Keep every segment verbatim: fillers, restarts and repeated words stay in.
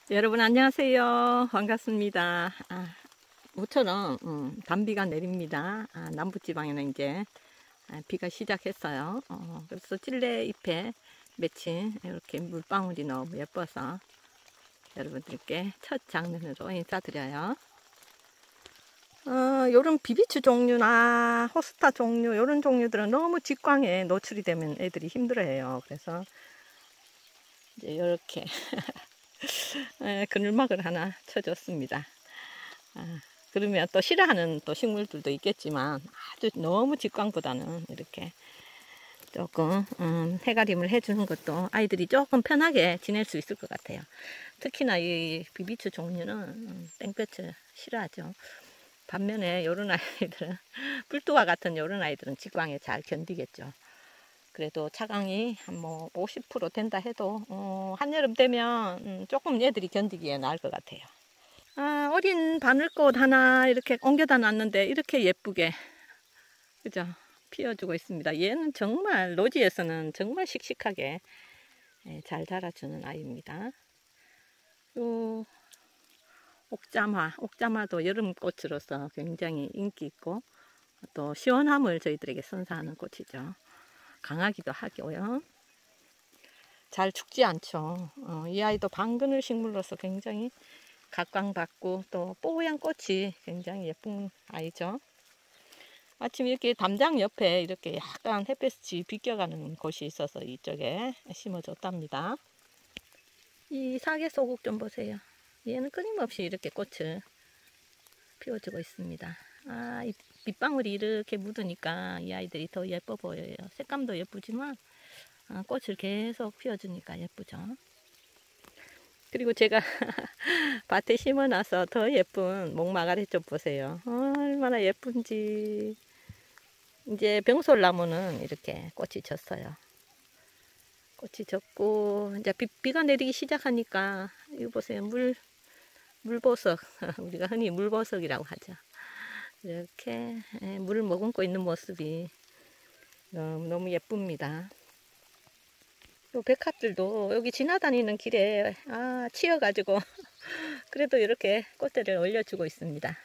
여러분 안녕하세요. 반갑습니다. 아, 모처럼 음, 단비가 내립니다. 아, 남부지방에는 이제 아, 비가 시작했어요. 어, 그래서 찔레 잎에 맺힌 이렇게 물방울이 너무 예뻐서 여러분들께 첫 장면으로 인사드려요. 어, 요런 비비추 종류나 호스타 종류 요런 종류들은 너무 직광에 노출이 되면 애들이 힘들어해요. 그래서 이제 이렇게 그늘막을 하나 쳐줬습니다. 아, 그러면 또 싫어하는 또 식물들도 있겠지만 아주 너무 직광보다는 이렇게 조금 음, 해가림을 해주는 것도 아이들이 조금 편하게 지낼 수 있을 것 같아요. 특히나 이 비비추 종류는 음, 땡볕을 싫어하죠. 반면에 이런 아이들은 뿔뚜와 같은 이런 아이들은 직광에 잘 견디겠죠. 그래도 차광이 한 뭐 오십 퍼센트 된다 해도 어, 한여름 되면 음, 조금 얘들이 견디기에 나을 것 같아요. 아, 어린 바늘꽃 하나 이렇게 옮겨다 놨는데 이렇게 예쁘게 그죠? 피워주고 있습니다. 얘는 정말 노지에서는 정말 씩씩하게 잘 자라주는 아이입니다. 요 옥자마, 옥자마도 여름꽃으로서 굉장히 인기 있고 또 시원함을 저희들에게 선사하는 꽃이죠. 강하기도 하고요. 잘 죽지 않죠. 어, 이 아이도 방그늘 식물로서 굉장히 각광받고 또 뽀얀 꽃이 굉장히 예쁜 아이죠. 마침 이렇게 담장 옆에 이렇게 약간 햇볕이 비껴가는 곳이 있어서 이쪽에 심어줬답니다. 이 사계소국 좀 보세요. 얘는 끊임없이 이렇게 꽃을 피워주고 있습니다. 아, 이 빗방울이 이렇게 묻으니까 이 아이들이 더 예뻐 보여요. 색감도 예쁘지만 아, 꽃을 계속 피워주니까 예쁘죠. 그리고 제가 밭에 심어놔서 더 예쁜 목마가리 좀 보세요. 어, 얼마나 예쁜지. 이제 병솔나무는 이렇게 꽃이 졌어요. 꽃이 졌고 이제 비, 비가 내리기 시작하니까 이거 보세요. 물 물보석 우리가 흔히 물보석이라고 하죠. 이렇게 물을 머금고 있는 모습이 너무, 너무 예쁩니다. 또 백합들도 여기 지나다니는 길에 아 치여가지고 그래도 이렇게 꽃들을 올려주고 있습니다.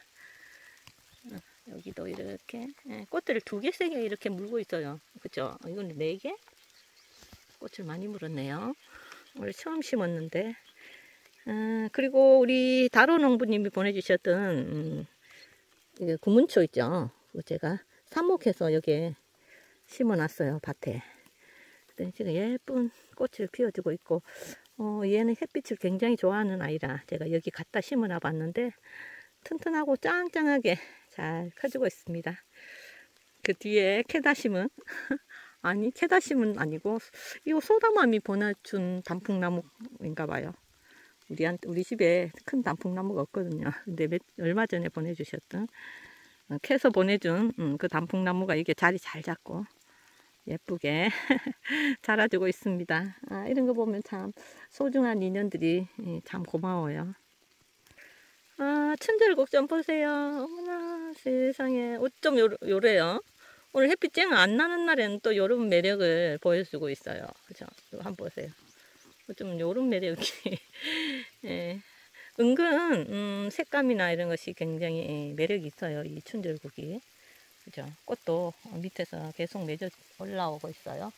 여기도 이렇게 꽃들을 두 개, 세 개 이렇게 물고 있어요. 그죠? 이건 네 개? 꽃을 많이 물었네요. 원래 처음 심었는데. 아, 그리고 우리 다로 농부님이 보내주셨던 음, 이게 구문초 있죠. 그거 제가 삽목해서 여기에 심어놨어요. 밭에. 지금 예쁜 꽃을 피워주고 있고 어, 얘는 햇빛을 굉장히 좋아하는 아이라 제가 여기 갖다 심어놔 봤는데 튼튼하고 짱짱하게 잘 커지고 있습니다. 그 뒤에 캐다심은 아니 캐다심은 아니고 이거 소다맘이 보내준 단풍나무인가 봐요. 우리한테 우리 집에 큰 단풍나무가 없거든요. 근데 몇, 얼마 전에 보내주셨던 어, 캐서 보내준 음, 그 단풍나무가 이게 자리 잘 잡고 예쁘게 자라주고 있습니다. 아, 이런 거 보면 참 소중한 인연들이 참 고마워요. 아, 천절국 좀 보세요. 어머나 세상에 옷 좀 요래요. 오늘 햇빛 쨍 안 나는 날에는 또 요런 매력을 보여주고 있어요. 그죠? 한번 보세요. 좀 요런 매력이 예. 은근 음, 색감이나 이런 것이 굉장히 매력이 있어요. 이 춘절국이. 그죠? 꽃도 밑에서 계속 맺어 올라오고 있어요.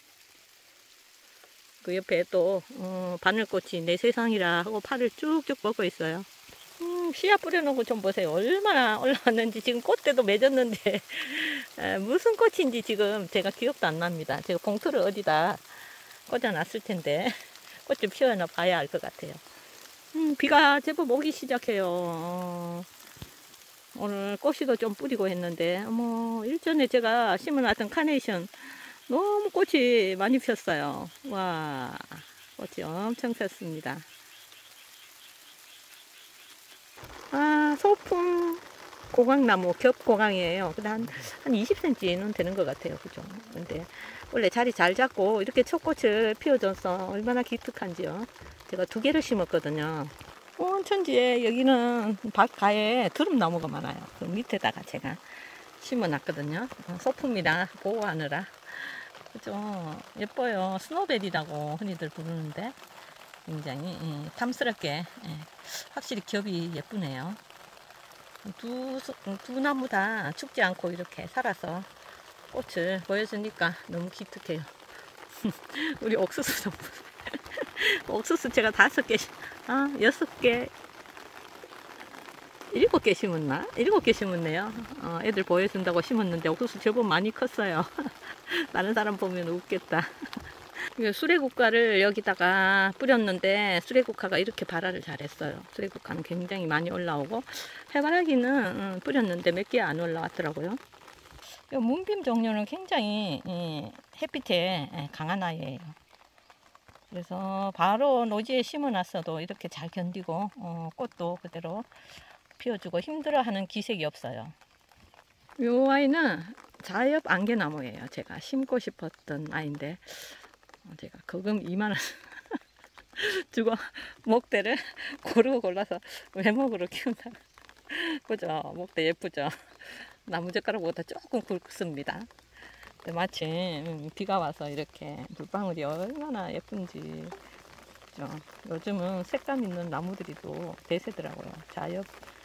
그 옆에 또 어, 바늘꽃이 내 세상이라 하고 팔을 쭉쭉 뻗고 있어요. 음, 씨앗 뿌려놓고 좀 보세요. 얼마나 올라왔는지. 지금 꽃대도 맺었는데 에, 무슨 꽃인지 지금 제가 기억도 안 납니다. 제가 봉투를 어디다 꽂아놨을 텐데 꽃 좀 피워놔 봐야 알 것 같아요. 음, 비가 제법 오기 시작해요. 어, 오늘 꽃이도 좀 뿌리고 했는데 뭐 일전에 제가 심어놨던 카네이션 너무 꽃이 많이 폈어요. 와, 꽃이 엄청 폈습니다. 아, 소풍 고강나무, 겹고강이에요. 근데 한, 한 이십 센티미터는 되는 것 같아요. 그죠? 근데 원래 자리 잘 잡고 이렇게 첫 꽃을 피워줘서 얼마나 기특한지요. 제가 두 개를 심었거든요. 온 천지에 여기는 밭가에 드럼나무가 많아요. 그 밑에다가 제가 심어놨거든요. 소품이라 보호하느라. 그죠? 예뻐요. 스노벨이라고 흔히들 부르는데 굉장히 예, 탐스럽게 예, 확실히 겹이 예쁘네요. 두, 두 나무 다 죽지 않고 이렇게 살아서 꽃을 보여주니까 너무 기특해요. 우리 옥수수 좀 옥수수 제가 다섯 개, 아 여섯 개, 일곱 개 심었나? 일곱 개 심었네요. 어, 애들 보여준다고 심었는데 옥수수 제법 많이 컸어요. 다른 사람 보면 웃겠다. 수레국화를 여기다가 뿌렸는데 수레국화가 이렇게 발화를 잘했어요. 수레국화는 굉장히 많이 올라오고 해바라기는 뿌렸는데 몇 개 안 올라왔더라고요. 문빔 종류는 굉장히 햇빛에 강한 아이예요. 그래서 바로 노지에 심어놨어도 이렇게 잘 견디고 꽃도 그대로 피워주고 힘들어하는 기색이 없어요. 이 아이는 자엽 안개나무예요. 제가 심고 싶었던 아이인데 제가 거금 이만 원 주고 목대를 고르고 골라서 외목으로 키운다. 그죠? 목대 예쁘죠? 나무젓가락보다 조금 굵습니다. 근데 마침 비가 와서 이렇게 물방울이 얼마나 예쁜지. 그죠? 요즘은 색감 있는 나무들이 또 대세더라고요. 자엽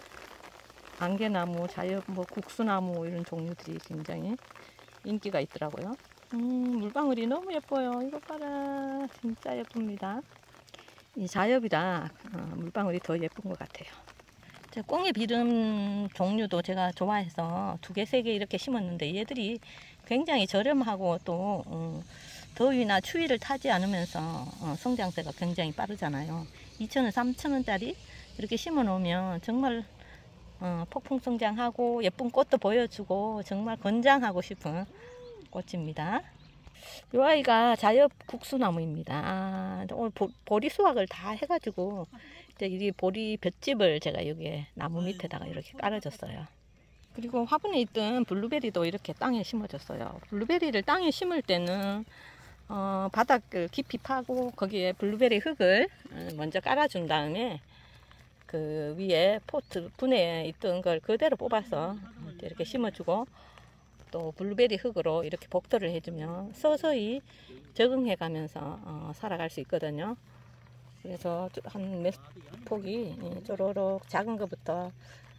안개나무, 자엽 뭐 국수나무 이런 종류들이 굉장히 인기가 있더라고요. 음, 물방울이 너무 예뻐요. 이거 봐라. 진짜 예쁩니다. 이 자엽이라 어, 물방울이 더 예쁜 것 같아요. 꽁의 비름 종류도 제가 좋아해서 두 개, 세 개 이렇게 심었는데 얘들이 굉장히 저렴하고 또 어, 더위나 추위를 타지 않으면서 어, 성장세가 굉장히 빠르잖아요. 이천 원, 삼천 원짜리 이렇게 심어 놓으면 정말 어, 폭풍 성장하고 예쁜 꽃도 보여주고 정말 권장하고 싶은 꽃입니다. 이 아이가 자엽 국수나무입니다. 아, 오늘 보, 보리 수확을 다 해가지고 이제 이 보리 볏짚을 제가 여기에 나무 밑에다가 이렇게 깔아줬어요. 그리고 화분에 있던 블루베리도 이렇게 땅에 심어줬어요. 블루베리를 땅에 심을 때는 어, 바닥을 깊이 파고 거기에 블루베리 흙을 먼저 깔아준 다음에 그 위에 포트 분해에 있던 걸 그대로 뽑아서 이렇게 심어주고 또 블루베리 흙으로 이렇게 복도를 해주면 서서히 적응해 가면서 어, 살아갈 수 있거든요. 그래서 한 몇 폭이 쪼로록 작은 것부터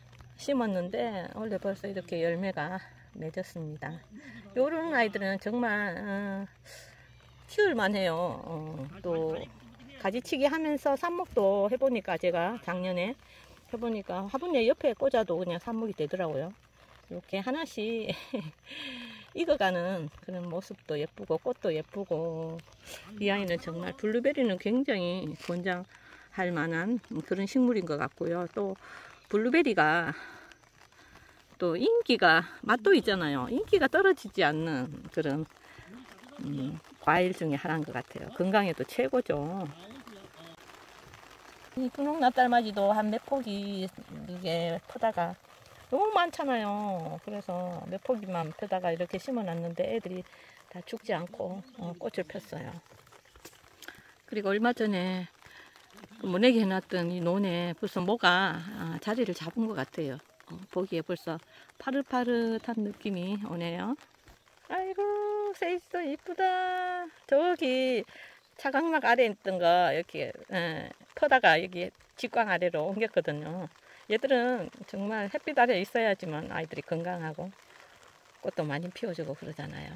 심었는데 원래 벌써 이렇게 열매가 맺었습니다. 이런 아이들은 정말 어, 키울만 해요. 어, 또 가지치기 하면서 삽목도 해보니까 제가 작년에 해보니까 화분에 옆에 꽂아도 그냥 삽목이 되더라고요. 이렇게 하나씩 익어가는 그런 모습도 예쁘고 꽃도 예쁘고 이 아이는 정말 블루베리는 굉장히 권장할 만한 그런 식물인 것 같고요. 또 블루베리가 또 인기가 맛도 있잖아요. 인기가 떨어지지 않는 그런 음, 과일 중에 하나인 것 같아요. 건강에도 최고죠. 이 분홍 납달맞이도 한 몇 폭이 이게 퍼다가 너무 많잖아요. 그래서 몇 포기만 펴다가 이렇게 심어놨는데 애들이 다 죽지 않고 어, 꽃을 폈어요. 그리고 얼마 전에 그 모내기 해놨던 이 논에 벌써 뭐가 아, 자리를 잡은 것 같아요. 어, 보기에 벌써 파릇파릇한 느낌이 오네요. 아이고 세이도 이쁘다. 저기 차각막 아래에 있던 거 이렇게 에, 퍼다가 여기 직광 아래로 옮겼거든요. 얘들은 정말 햇빛 아래 있어야지만 아이들이 건강하고 꽃도 많이 피워주고 그러잖아요.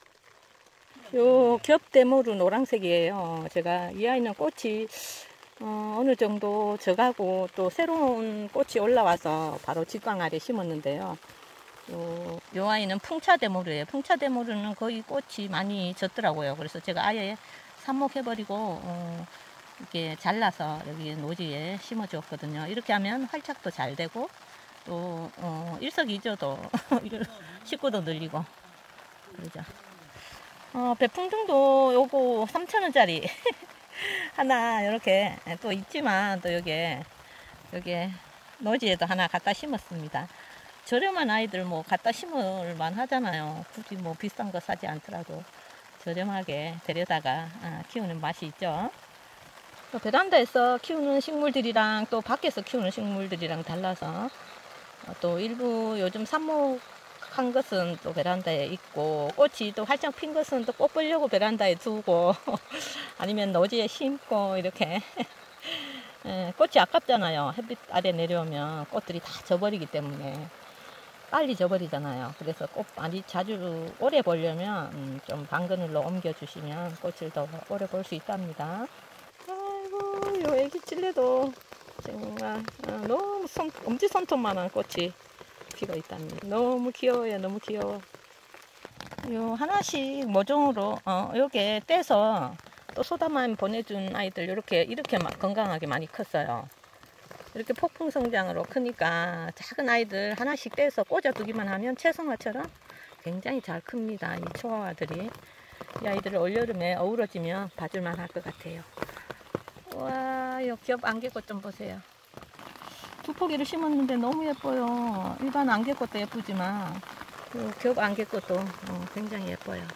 요 겹대모루 노란색이에요. 제가 이 아이는 꽃이 어, 어느 정도 져가고 또 새로운 꽃이 올라와서 바로 직광 아래 심었는데요. 요, 요 아이는 풍차대모루예요. 풍차대모루는 거의 꽃이 많이 졌더라고요. 그래서 제가 아예 삽목해버리고 어, 이렇게 잘라서 여기 노지에 심어 주었거든요. 이렇게 하면 활착도 잘 되고 또 어, 일석이조도 식구도 늘리고 그러죠. 어, 배풍등도 요거 삼천 원짜리 하나 이렇게 또 있지만 또 여기에 여기에 노지에도 하나 갖다 심었습니다. 저렴한 아이들 뭐 갖다 심을 만 하잖아요. 굳이 뭐 비싼 거 사지 않더라도 저렴하게 데려다가 아, 키우는 맛이 있죠. 베란다에서 키우는 식물들이랑 또 밖에서 키우는 식물들이랑 달라서 또 일부 요즘 삽목 한 것은 또 베란다에 있고, 꽃이 또 활짝 핀 것은 또 꽃 보려고 베란다에 두고 아니면 노지에 심고 이렇게 예, 꽃이 아깝잖아요. 햇빛 아래 내려오면 꽃들이 다 져버리기 때문에 빨리 져버리잖아요. 그래서 꽃 많이 자주 오래 보려면 음, 좀 방그늘로 옮겨 주시면 꽃을 더 오래 볼 수 있답니다. 아이고, 요 애기 찔레도 정말 어, 너무 손, 엄지손톱만한 꽃이 피고 있답니다. 너무 귀여워요. 너무 귀여워. 요 하나씩 모종으로 어, 요게 떼서 또 소다만 보내준 아이들 이렇게 이렇게 건강하게 많이 컸어요. 이렇게 폭풍 성장으로 크니까 작은 아이들 하나씩 떼서 꽂아두기만 하면 채송화처럼 굉장히 잘 큽니다. 이 초화화들이. 이 아이들을 올여름에 어우러지면 봐줄만 할 것 같아요. 와, 이 겹 안개꽃 좀 보세요. 두 포기를 심었는데 너무 예뻐요. 일반 안개꽃도 예쁘지만 겹 안개꽃도 굉장히 예뻐요.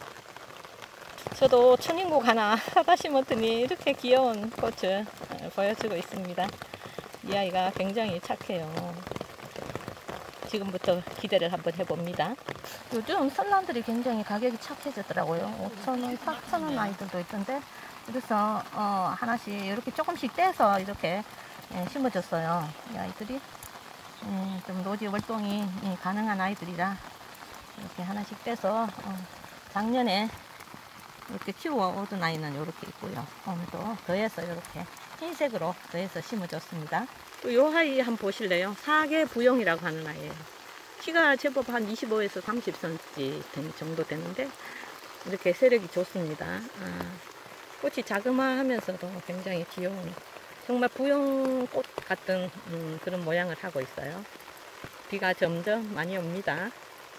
저도 천인국 하나 사다 심었더니 이렇게 귀여운 꽃을 보여주고 있습니다. 이 아이가 굉장히 착해요. 지금부터 기대를 한번 해봅니다. 요즘 설란들이 굉장히 가격이 착해졌더라고요. 오천 원, 사천 원 아이들도 있던데, 그래서 어, 하나씩 이렇게 조금씩 떼서 이렇게 예, 심어줬어요. 이 아이들이 예, 좀 노지 월동이 예, 가능한 아이들이라 이렇게 하나씩 떼서 어, 작년에 이렇게 키워오던 아이는 이렇게 있고요. 오늘도 더해서 이렇게 흰색으로 더해서 심어줬습니다. 또 요 아이 한번 보실래요? 사계 부용이라고 하는 아이예요. 키가 제법 한 이십오에서 삼십 센티미터 정도 되는데 이렇게 세력이 좋습니다. 아, 꽃이 자그마하면서도 굉장히 귀여운, 정말 부용꽃 같은 음, 그런 모양을 하고 있어요. 비가 점점 많이 옵니다.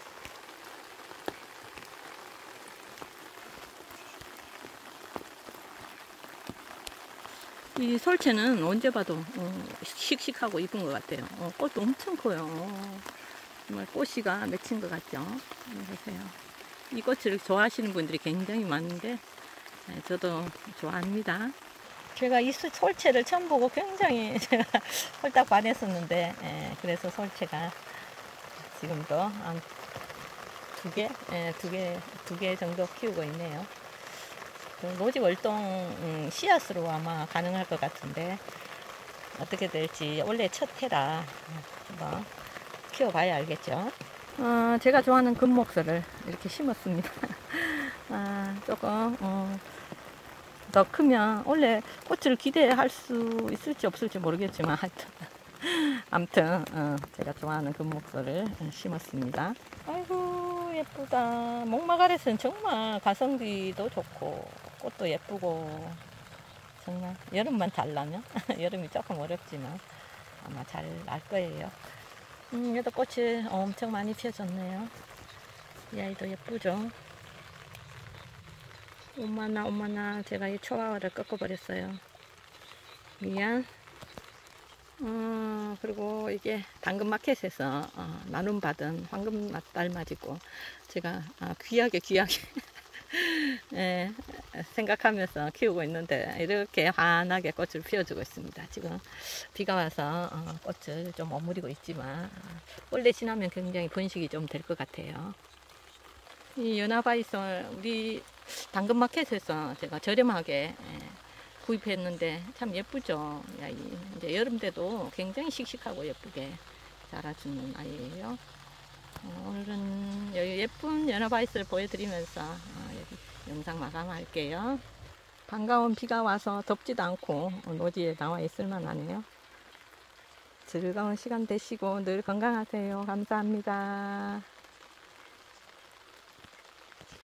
이 솔채는 언제 봐도 어, 씩씩하고 이쁜 것 같아요. 어, 꽃도 엄청 커요. 어, 정말 꽃이가 맺힌 것 같죠. 보세요. 이 꽃을 좋아하시는 분들이 굉장히 많은데 네, 저도 좋아합니다. 제가 이 솔채를 처음 보고 굉장히 제가 홀딱 반했었는데 예, 그래서 솔채가 지금도 한 두 개, 예, 두 개, 두 개 정도 키우고 있네요. 노지 월동 음, 씨앗으로 아마 가능할 것 같은데 어떻게 될지 원래 첫 해라 한번 키워봐야 알겠죠. 어, 제가 좋아하는 금목서를 이렇게 심었습니다. 아, 조금 어, 더 크면 원래 꽃을 기대할 수 있을지 없을지 모르겠지만 하여튼 아무튼 어, 제가 좋아하는 금목서를 심었습니다. 아이고 예쁘다. 목마가렛은 정말 가성비도 좋고 꽃도 예쁘고 정말 여름만 잘 나면 여름이 조금 어렵지만 아마 잘 날 거예요. 음, 얘도 꽃이 엄청 많이 피어졌네요. 이 아이도 예쁘죠. 엄마나 엄마나 제가 이 초화화를 꺾어버렸어요. 미안. 어, 그리고 이게 당근마켓에서 어, 나눔받은 황금 달맞이고 제가 아, 귀하게 귀하게 예, 생각하면서 키우고 있는데 이렇게 환하게 꽃을 피워주고 있습니다. 지금 비가 와서 어, 꽃을 좀 오므리고 있지만 어, 원래 지나면 굉장히 번식이 좀 될 것 같아요. 이 연화바이솔 우리 당근마켓에서 제가 저렴하게 예, 구입했는데 참 예쁘죠. 이 아이. 이제 여름 때도 굉장히 씩씩하고 예쁘게 자라주는 아이예요. 어, 오늘은 여기 예쁜 연화바이스를 보여드리면서 어, 여기 영상 마감할게요. 반가운 비가 와서 덥지도 않고 노지에 나와 있을만 하네요. 즐거운 시간 되시고 늘 건강하세요. 감사합니다.